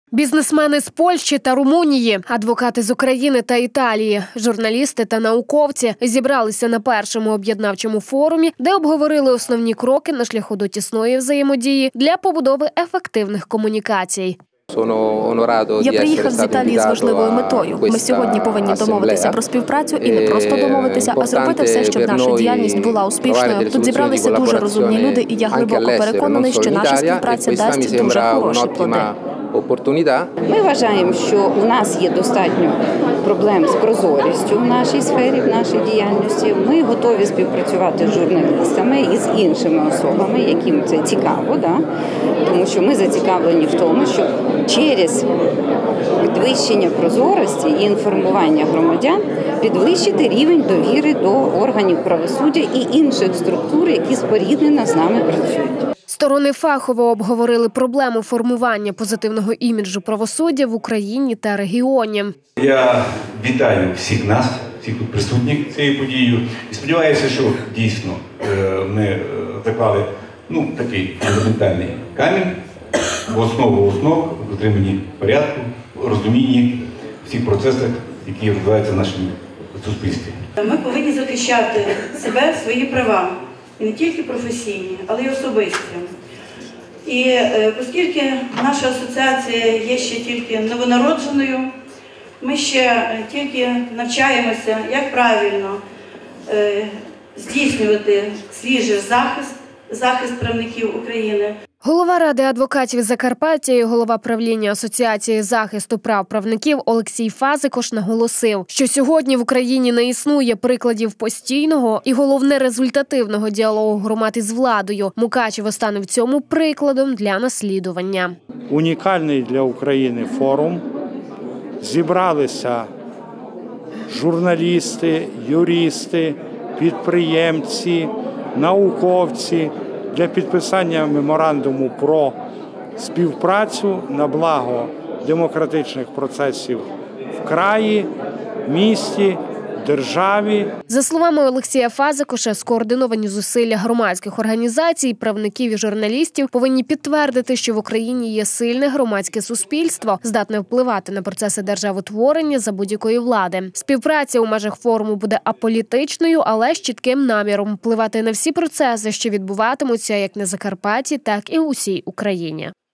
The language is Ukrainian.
Бізнесмени з Польщі та Румунії, адвокати з України та Італії, журналісти та науковці зібралися на першому об'єднавчому форумі, де обговорили основні кроки на шляху до тісної взаємодії для побудови ефективних комунікацій. Я приїхав з Італії з важливою метою. Ми сьогодні повинні домовитися про співпрацю і не просто домовитися, а зробити все, щоб наша діяльність була успішною. Тут зібралися дуже розумні люди, і я глибоко переконаний, що наша співпраця дасть дуже хороші плоди. Ми вважаємо, що у нас є достатньо проблем з прозорістю в нашій сфері, в нашій діяльності. Ми готові співпрацювати з журналістами і з іншими особами, яким це цікаво, тому що ми зацікавлені в тому, щоб через підвищення прозорості і інформування громадян підвищити рівень довіри до органів правосуддя і інших структур, які споріднено з нами працюють. Сторони фахово обговорили проблему формування позитивного іміджу правосуддя в Україні та регіоні. Я вітаю всіх нас, всіх тут присутніх цією подією. І сподіваюся, що дійсно ми заклали такий фундаментальний камінь в основу основ в дотриманні порядку, розумінні всіх процесів, які відбуваються в нашому суспільстві. Ми повинні захищати себе, свої права. І не тільки професійні, але й особисті. І оскільки наша асоціація є ще тільки новонародженою, ми ще тільки навчаємося, як правильно здійснювати свіжий захист правників України. Голова Ради адвокатів Закарпаття і голова правління Асоціації захисту прав правників Олексій Фазикош наголосив, що сьогодні в Україні не існує прикладів постійного і, головне, результативного діалогу громад із владою. Мукачево стане в цьому прикладом для наслідування. Унікальний для України форум. Зібралися журналісти, юристи, підприємці, науковці для підписання меморандуму про співпрацю на благо демократичних процесів в краї, місті, державі. За словами Олексія Фазикоша, скоординовані зусилля громадських організацій, правників і журналістів повинні підтвердити, що в Україні є сильне громадське суспільство, здатне впливати на процеси державотворення за будь-якої влади. Співпраця у межах форуму буде аполітичною, але з чітким наміром впливати на всі процеси, що відбуватимуться як на Закарпатті, так і у всій Україні.